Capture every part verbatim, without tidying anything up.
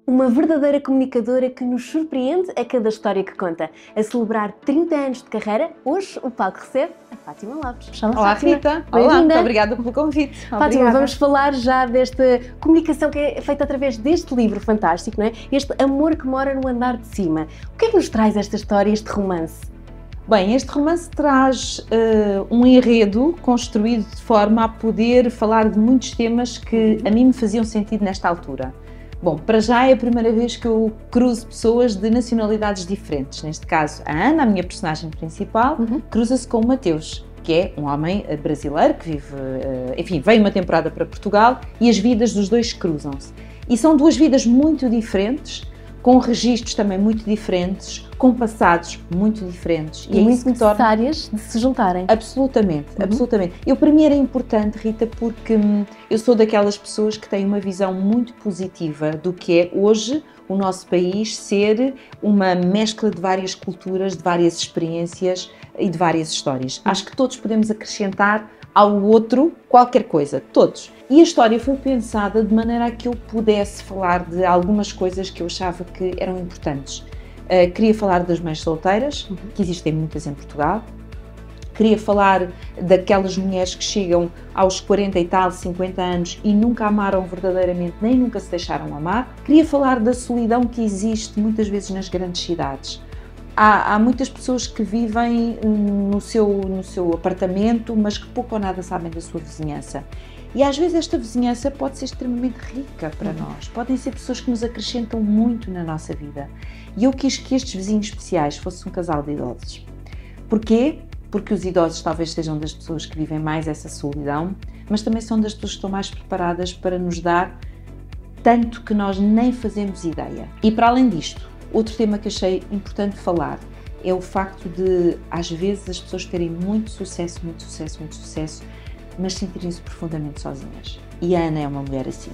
Uma verdadeira comunicadora que nos surpreende a cada história que conta. A celebrar trinta anos de carreira, hoje o palco recebe a Fátima Lopes. Olá, Olá Fátima. Rita. Olá, muito obrigada pelo convite. Fátima, obrigada. Vamos falar já desta comunicação que é feita através deste livro fantástico, não é? Este amor que mora no andar de cima. O que é que nos traz esta história, este romance? Bem, este romance traz uh, um enredo construído de forma a poder falar de muitos temas que a mim me faziam sentido nesta altura. Bom, para já é a primeira vez que eu cruzo pessoas de nacionalidades diferentes. Neste caso, a Ana, a minha personagem principal, uhum. cruza-se com o Mateus, que é um homem brasileiro que vive, enfim, veio uma temporada para Portugal e as vidas dos dois cruzam-se. E são duas vidas muito diferentes, com registros também muito diferentes, com passados muito diferentes. E, e é muito necessárias torna... de se juntarem. Absolutamente, uhum. absolutamente. Eu, para mim era importante, Rita, porque hum, eu sou daquelas pessoas que têm uma visão muito positiva do que é hoje o nosso país ser uma mescla de várias culturas, de várias experiências e de várias histórias. Uhum. Acho que todos podemos acrescentar ao outro qualquer coisa, todos. E a história foi pensada de maneira a que eu pudesse falar de algumas coisas que eu achava que eram importantes. Uh, queria falar das mães solteiras, uhum. que existem muitas em Portugal. Queria falar daquelas mulheres que chegam aos quarenta e tal, cinquenta anos e nunca amaram verdadeiramente, nem nunca se deixaram amar. Queria falar da solidão que existe muitas vezes nas grandes cidades. Há, há muitas pessoas que vivem no seu, no seu apartamento, mas que pouco ou nada sabem da sua vizinhança. E às vezes esta vizinhança pode ser extremamente rica para nós. Podem ser pessoas que nos acrescentam muito na nossa vida. E eu quis que estes vizinhos especiais fossem um casal de idosos. Porquê? Porque os idosos talvez sejam das pessoas que vivem mais essa solidão, mas também são das pessoas que estão mais preparadas para nos dar tanto que nós nem fazemos ideia. E para além disto, outro tema que achei importante falar é o facto de, às vezes, as pessoas terem muito sucesso, muito sucesso, muito sucesso, mas sentirem-se profundamente sozinhas. E a Ana é uma mulher assim.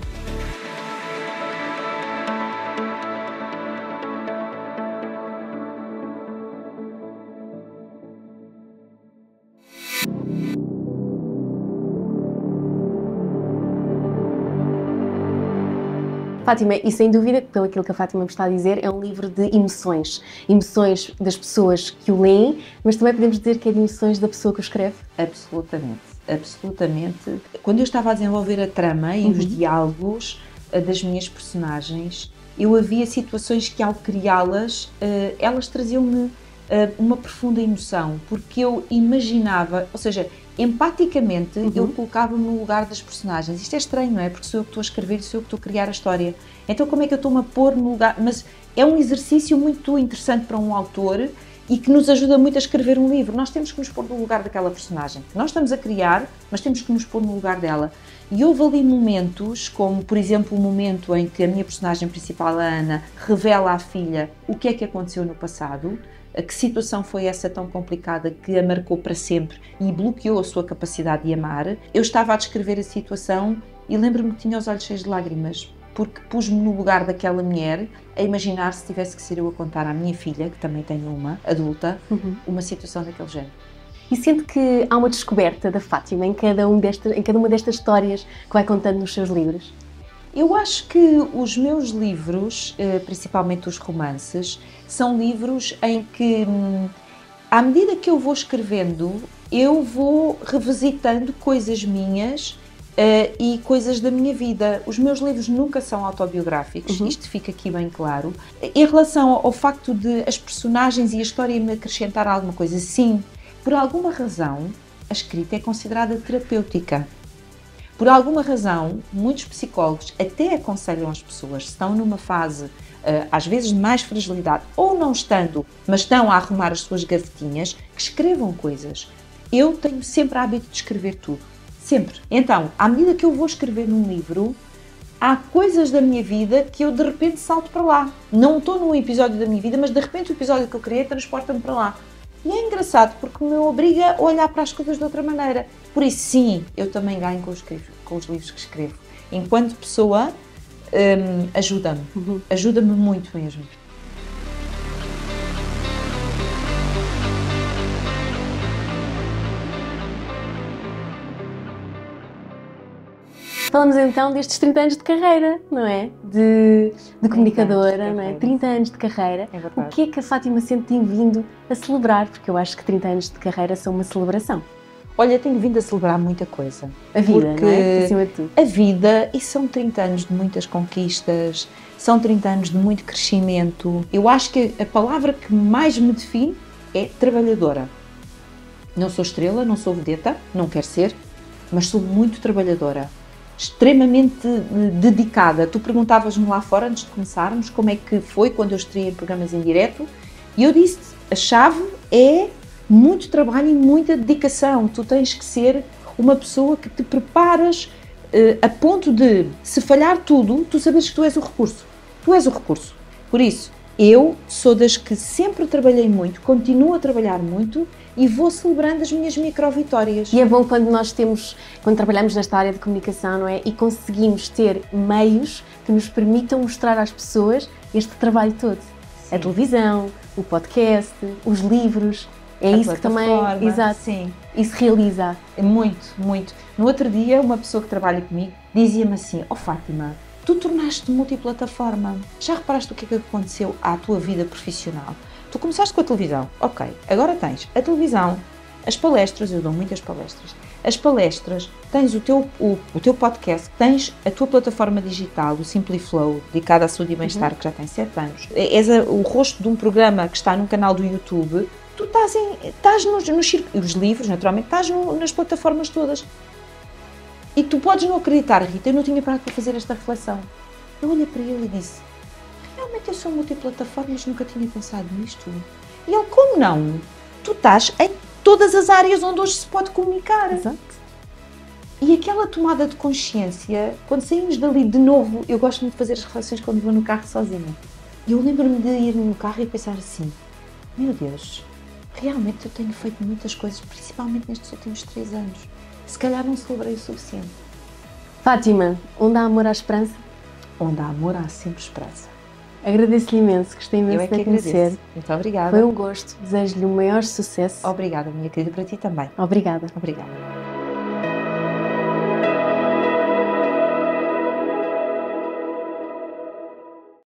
Fátima, e sem dúvida, pelo aquilo que a Fátima me está a dizer, é um livro de emoções. Emoções das pessoas que o leem, mas também podemos dizer que é de emoções da pessoa que o escreve? Absolutamente, absolutamente. Quando eu estava a desenvolver a trama e uhum. os diálogos das minhas personagens, eu havia situações que, ao criá-las, elas traziam-me uma profunda emoção, porque eu imaginava, ou seja, empaticamente, uhum. eu colocava-me no lugar das personagens. Isto é estranho, não é? Porque sou eu que estou a escrever, sou eu que estou a criar a história. Então como é que eu estou-me a pôr no lugar? Mas é um exercício muito interessante para um autor e que nos ajuda muito a escrever um livro. Nós temos que nos pôr no lugar daquela personagem. Nós estamos a criar, mas temos que nos pôr no lugar dela. E houve ali momentos, como por exemplo o momento em que a minha personagem principal, a Ana, revela à filha o que é que aconteceu no passado. Que situação foi essa tão complicada que a marcou para sempre e bloqueou a sua capacidade de amar. Eu estava a descrever a situação e lembro-me que tinha os olhos cheios de lágrimas, porque pus-me no lugar daquela mulher a imaginar se tivesse que ser eu a contar à minha filha, que também tenho uma, adulta, uhum. uma situação daquele género. E sente que há uma descoberta da Fátima em cada, um desta, em cada uma destas histórias que vai contando nos seus livros? Eu acho que os meus livros, principalmente os romances, são livros em que, à medida que eu vou escrevendo, eu vou revisitando coisas minhas uh, e coisas da minha vida. Os meus livros nunca são autobiográficos, uhum. isto fica aqui bem claro. Em relação ao facto de as personagens e a história me acrescentar alguma coisa, sim, por alguma razão, a escrita é considerada terapêutica. Por alguma razão, muitos psicólogos até aconselham as pessoas, se estão numa fase, às vezes, de mais fragilidade, ou não estando, mas estão a arrumar as suas gavetinhas, que escrevam coisas. Eu tenho sempre o hábito de escrever tudo. Sempre. Então, à medida que eu vou escrever num livro, há coisas da minha vida que eu, de repente, salto para lá. Não estou num episódio da minha vida, mas, de repente, o episódio que eu criei transporta-me para lá. E é engraçado porque me obriga a olhar para as coisas de outra maneira. Por isso, sim, eu também ganho com os, com os livros que escrevo. Enquanto pessoa, hum, ajuda-me. Uhum. Ajuda-me muito mesmo. Falamos então destes trinta anos de carreira, não é? De, de comunicadora, não é? trinta anos de carreira. É O que é que a Fátima Centro tem vindo a celebrar? Porque eu acho que trinta anos de carreira são uma celebração. Olha, tenho vindo a celebrar muita coisa. A vida, porque não é? Acima de tudo. A vida, e são trinta anos de muitas conquistas, são trinta anos de muito crescimento. Eu acho que a palavra que mais me define é trabalhadora. Não sou estrela, não sou vedeta, não quero ser, mas sou muito trabalhadora. Extremamente dedicada. Tu perguntavas-me lá fora, antes de começarmos, como é que foi quando eu estreiei em programas em direto, e eu disse, a chave é muito trabalho e muita dedicação. Tu tens que ser uma pessoa que te preparas uh, a ponto de, se falhar tudo, tu sabes que tu és o recurso. Tu és o recurso. Por isso, eu sou das que sempre trabalhei muito, continuo a trabalhar muito e vou celebrando as minhas micro-vitórias. E é bom quando nós temos, quando trabalhamos nesta área de comunicação, não é? E conseguimos ter meios que nos permitam mostrar às pessoas este trabalho todo. Sim. A televisão, o podcast, os livros. É a isso que também, exato, sim. Isso realiza. Muito, muito. No outro dia, uma pessoa que trabalha comigo dizia-me assim, ó Fátima, tu tornaste-te multiplataforma. Já reparaste o que é que aconteceu à tua vida profissional? Tu começaste com a televisão, ok, agora tens a televisão, as palestras, eu dou muitas palestras, as palestras, tens o teu, o, o teu podcast, tens a tua plataforma digital, o Simpliflow, dedicada à saúde e bem-estar, uhum. que já tem sete anos. És a, o rosto de um programa que está num canal do YouTube. Tu estás, em, estás nos, nos os livros, naturalmente, estás no, nas plataformas todas. E tu podes não acreditar, Rita, eu não tinha parado para fazer esta reflexão. Eu olhei para ele e disse, realmente eu sou multiplataformas, nunca tinha pensado nisto. E ele, como não? Tu estás em todas as áreas onde hoje se pode comunicar. Exato. E aquela tomada de consciência, quando saímos dali de novo, eu gosto muito de fazer as reflexões quando vou no carro sozinha. E eu lembro-me de ir no carro e pensar assim, meu Deus, realmente eu tenho feito muitas coisas, principalmente nestes últimos três anos. Se calhar não celebrei o suficiente. Fátima, onde há amor há esperança? Onde há amor há sempre esperança. Agradeço-lhe imenso, gostei imenso eu é que de conhecer. Agradeço. Muito obrigada. Foi um gosto, desejo-lhe o maior sucesso. Obrigada, minha querida, para ti também. Obrigada. Obrigada.